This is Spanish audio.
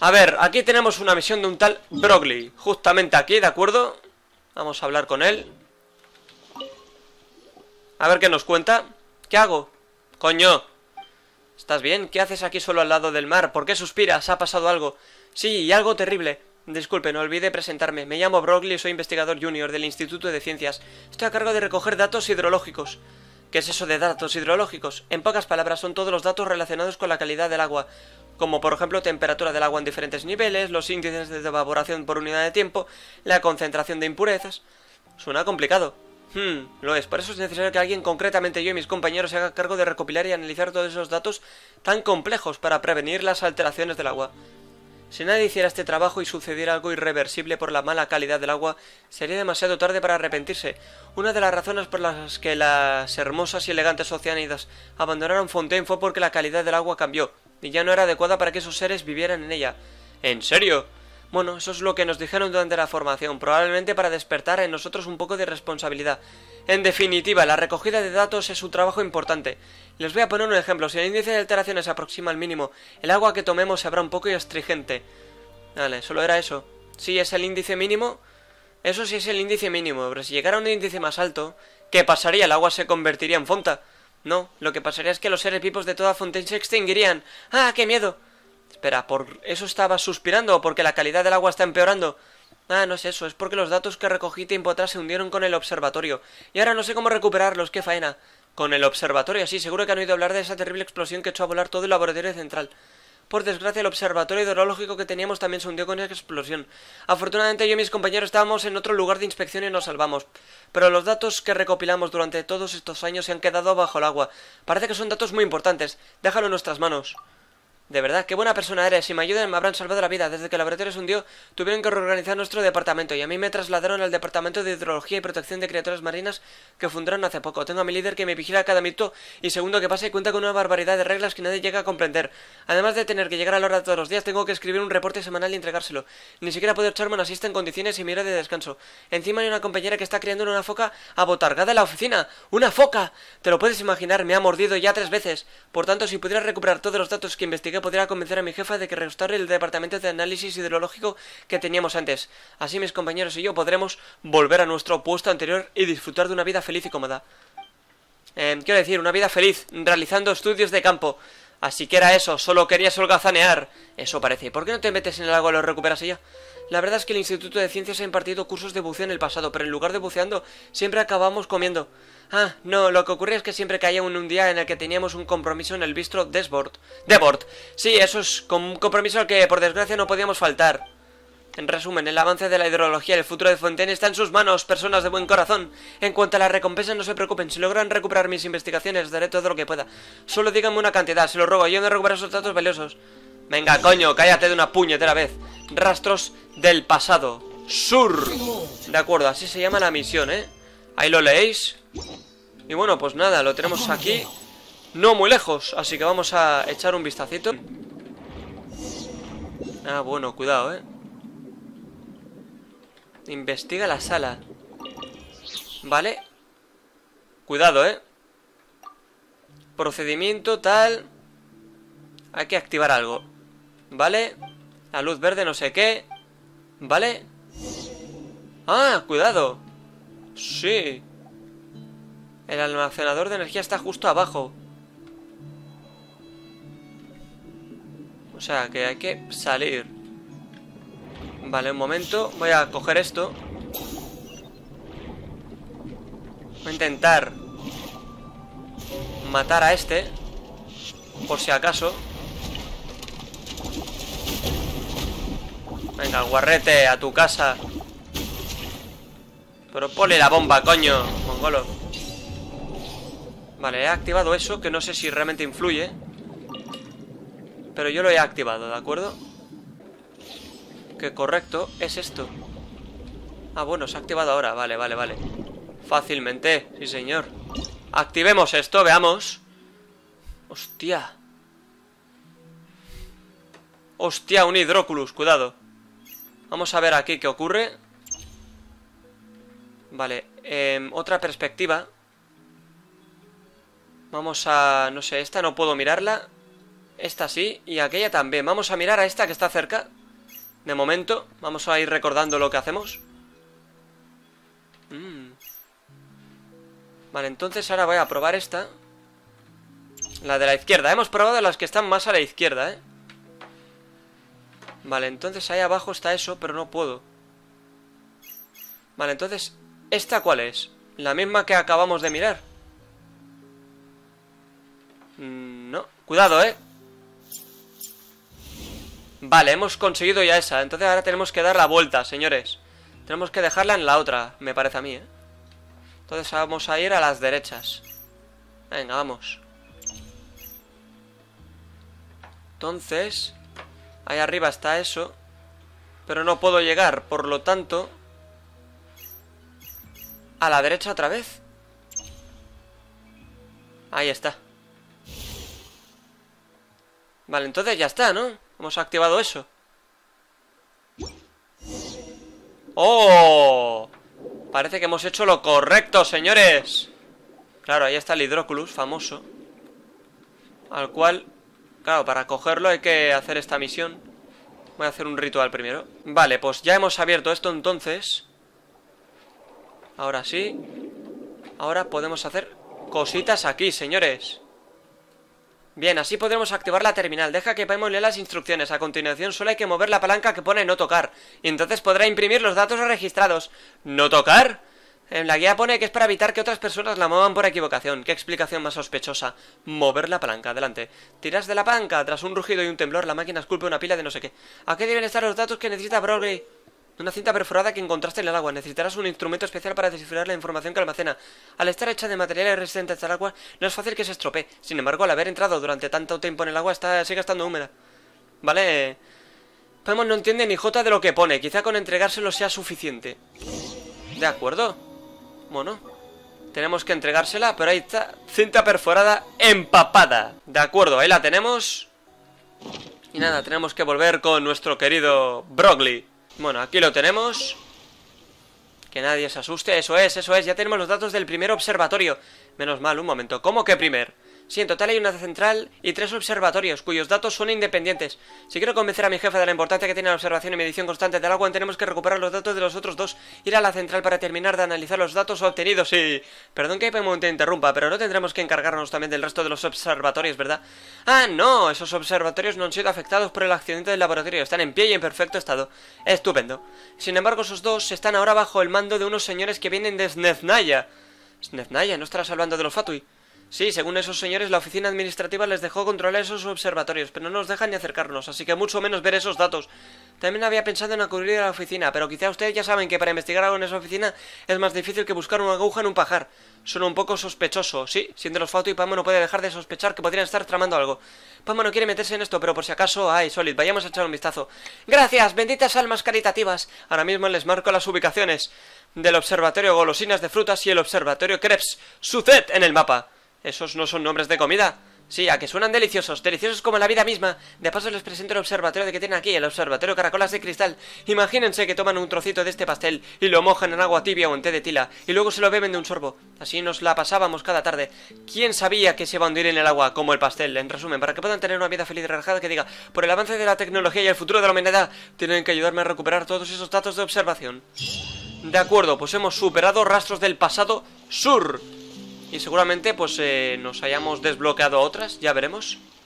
A ver, aquí tenemos una misión de un tal Broglie. Justamente aquí, ¿de acuerdo? Vamos a hablar con él. A ver qué nos cuenta. ¿Qué hago? Coño. ¿Estás bien? ¿Qué haces aquí solo al lado del mar? ¿Por qué suspiras? ¿Ha pasado algo? Sí, y algo terrible. Disculpe, no olvide presentarme. Me llamo Broglie y soy investigador junior del Instituto de Ciencias. Estoy a cargo de recoger datos hidrológicos. ¿Qué es eso de datos hidrológicos? En pocas palabras, son todos los datos relacionados con la calidad del agua, como por ejemplo temperatura del agua en diferentes niveles, los índices de evaporación por unidad de tiempo, la concentración de impurezas. Suena complicado. Lo es. Por eso es necesario que alguien, concretamente yo y mis compañeros, se haga cargo de recopilar y analizar todos esos datos tan complejos para prevenir las alteraciones del agua. Si nadie hiciera este trabajo y sucediera algo irreversible por la mala calidad del agua, sería demasiado tarde para arrepentirse. Una de las razones por las que las hermosas y elegantes oceánidas abandonaron Fontaine fue porque la calidad del agua cambió, y ya no era adecuada para que esos seres vivieran en ella. ¿En serio? Bueno, eso es lo que nos dijeron durante la formación, probablemente para despertar en nosotros un poco de responsabilidad. En definitiva, la recogida de datos es un trabajo importante. Les voy a poner un ejemplo. Si el índice de alteraciones se aproxima al mínimo, el agua que tomemos sabrá un poco astringente. Vale, solo era eso. Sí, es el índice mínimo. Eso sí es el índice mínimo, pero si llegara a un índice más alto, ¿qué pasaría? ¿El agua se convertiría en fonta? No, lo que pasaría es que los seres vivos de toda Fontaine se extinguirían. ¡Ah, qué miedo! Espera, ¿por eso estabas suspirando o porque la calidad del agua está empeorando? Ah, no es eso, es porque los datos que recogí tiempo atrás se hundieron con el observatorio. Y ahora no sé cómo recuperarlos, qué faena. Con el observatorio, sí, seguro que han oído hablar de esa terrible explosión que echó a volar todo el laboratorio central. Por desgracia, el observatorio hidrológico que teníamos también se hundió con esa explosión. Afortunadamente yo y mis compañeros estábamos en otro lugar de inspección y nos salvamos. Pero los datos que recopilamos durante todos estos años se han quedado bajo el agua. Parece que son datos muy importantes. Déjalo en nuestras manos. De verdad, qué buena persona eres. Si me ayudan me habrán salvado la vida. Desde que el laboratorio se hundió, tuvieron que reorganizar nuestro departamento y a mí me trasladaron al departamento de hidrología y protección de criaturas marinas que fundaron hace poco. Tengo a mi líder que me vigila cada minuto y segundo que pasa y cuenta con una barbaridad de reglas que nadie llega a comprender. Además de tener que llegar a la hora todos los días, tengo que escribir un reporte semanal y entregárselo. Ni siquiera puedo echarme una siesta en condiciones y mi hora de descanso. Encima hay una compañera que está criando una foca abotargada en la oficina. ¡Una foca! Te lo puedes imaginar, me ha mordido ya 3 veces. Por tanto, si pudiera recuperar todos los datos que investigué, podría convencer a mi jefa de que restaure el departamento de análisis hidrológico que teníamos antes. Así mis compañeros y yo podremos volver a nuestro puesto anterior y disfrutar de una vida feliz y cómoda. Quiero decir, una vida feliz, realizando estudios de campo. Así que era eso, solo querías holgazanear. Eso parece. ¿Por qué no te metes en el agua y lo recuperas ella? La verdad es que el Instituto de Ciencias ha impartido cursos de buceo en el pasado, pero en lugar de buceando, siempre acabamos comiendo. Ah, no, lo que ocurría es que siempre caía un día en el que teníamos un compromiso en el bistro Debord. Sí, eso es un compromiso al que por desgracia no podíamos faltar. En resumen, el avance de la hidrología y el futuro de Fontaine está en sus manos, personas de buen corazón. En cuanto a la recompensa, no se preocupen. Si logran recuperar mis investigaciones, daré todo lo que pueda. Solo díganme una cantidad, se lo ruego. Yo me recupero esos datos valiosos. Venga, coño, cállate de una puñetera vez. Rastros del pasado. Sur. De acuerdo, así se llama la misión, ¿eh? Ahí lo leéis. Y bueno, pues nada, lo tenemos aquí. No muy lejos, así que vamos a echar un vistacito. Ah, bueno, cuidado, ¿eh? Investiga la sala. Vale. Cuidado, ¿eh? Procedimiento tal. Hay que activar algo. Vale. La luz verde no sé qué. Vale. Ah, cuidado. Sí. El almacenador de energía está justo abajo. O sea, que hay que salir. Vale, un momento. Voy a coger esto. Voy a intentar matar a este, por si acaso. Venga, guarrete, a tu casa. Pero ponle la bomba, coño, mongolo. Vale, he activado eso, que no sé si realmente influye, pero yo lo he activado, ¿de acuerdo? Que correcto, es esto. Ah, bueno, se ha activado ahora, vale, vale, vale. Fácilmente, sí señor. Activemos esto, veamos. Hostia. Hostia, un hidróculus, cuidado. Vamos a ver aquí qué ocurre. Vale, otra perspectiva. Vamos a... no sé, esta no puedo mirarla. Esta sí, y aquella también. Vamos a mirar a esta que está cerca. De momento, vamos a ir recordando lo que hacemos. Vale, entonces ahora voy a probar esta. La de la izquierda. Hemos probado las que están más a la izquierda, ¿eh? Vale, entonces ahí abajo está eso, pero no puedo. Vale, entonces, ¿esta cuál es? La misma que acabamos de mirar. No, cuidado, ¿eh? Vale, hemos conseguido ya esa. Entonces ahora tenemos que dar la vuelta, señores. Tenemos que dejarla en la otra, me parece a mí, ¿eh? Entonces vamos a ir a las derechas. Venga, vamos. Entonces, ahí arriba está eso. Pero no puedo llegar, por lo tanto, a la derecha otra vez. Ahí está. Vale, entonces ya está, ¿no? Hemos activado eso. ¡Oh! Parece que hemos hecho lo correcto, señores. Claro, ahí está el Hydroculus, famoso. Al cual, claro, para cogerlo hay que hacer esta misión. Voy a hacer un ritual primero. Vale, pues ya hemos abierto esto entonces. Ahora sí. Ahora podemos hacer cositas aquí, señores. Bien, así podremos activar la terminal. Deja que Paimon lea las instrucciones. A continuación solo hay que mover la palanca que pone no tocar. Y entonces podrá imprimir los datos registrados. ¿No tocar? En la guía pone que es para evitar que otras personas la muevan por equivocación. ¿Qué explicación más sospechosa? Mover la palanca, adelante. Tiras de la palanca. Tras un rugido y un temblor, la máquina esculpe una pila de no sé qué. ¿A qué deben estar los datos que necesita Broglie? Una cinta perforada que encontraste en el agua. Necesitarás un instrumento especial para descifrar la información que almacena. Al estar hecha de materiales resistentes al agua, no es fácil que se estropee. Sin embargo, al haber entrado durante tanto tiempo en el agua, sigue estando húmeda. Vale. Paimon no entiende ni jota de lo que pone. Quizá con entregárselo sea suficiente. De acuerdo. Bueno, tenemos que entregársela, pero ahí está. Cinta perforada empapada. De acuerdo, ahí la tenemos. Y nada, tenemos que volver con nuestro querido Broglie. Bueno, aquí lo tenemos. Que nadie se asuste, eso es, ya tenemos los datos del primer observatorio. Menos mal, un momento, ¿cómo que primer? Sí, en total hay una central y 3 observatorios, cuyos datos son independientes. Si quiero convencer a mi jefe de la importancia que tiene la observación y medición constante del agua, tenemos que recuperar los datos de los otros dos. Ir a la central para terminar de analizar los datos obtenidos y... Perdón que te interrumpa, pero no tendremos que encargarnos también del resto de los observatorios, ¿verdad? Ah, no, esos observatorios no han sido afectados por el accidente del laboratorio. Están en pie y en perfecto estado. Estupendo. Sin embargo, esos dos están ahora bajo el mando de unos señores que vienen de Snezhnaya. ¿Snezhnaya? ¿No estarás hablando de los Fatui? Sí, según esos señores, la oficina administrativa les dejó controlar esos observatorios, pero no nos dejan ni acercarnos, así que mucho menos ver esos datos. También había pensado en acudir a la oficina, pero quizá ustedes ya saben que para investigar algo en esa oficina es más difícil que buscar una aguja en un pajar. Suena un poco sospechoso, sí, siendo los Fatui, Paimon no puede dejar de sospechar que podrían estar tramando algo. Paimon no quiere meterse en esto, pero por si acaso... ¡Ay, Solid! Vayamos a echar un vistazo. ¡Gracias, benditas almas caritativas! Ahora mismo les marco las ubicaciones del observatorio Golosinas de Frutas y el observatorio Krebs Suzet en el mapa. ¿Esos no son nombres de comida? Sí, a que suenan deliciosos, deliciosos como la vida misma. De paso les presento el observatorio que tienen aquí, el observatorio Caracolas de Cristal. Imagínense que toman un trocito de este pastel y lo mojan en agua tibia o en té de tila, y luego se lo beben de un sorbo. Así nos la pasábamos cada tarde. ¿Quién sabía que se iba a hundir en el agua como el pastel? En resumen, para que puedan tener una vida feliz y relajada, que diga: por el avance de la tecnología y el futuro de la humanidad, tienen que ayudarme a recuperar todos esos datos de observación. De acuerdo, pues hemos superado rastros del pasado sur. Y seguramente pues nos hayamos desbloqueado otras, ya veremos.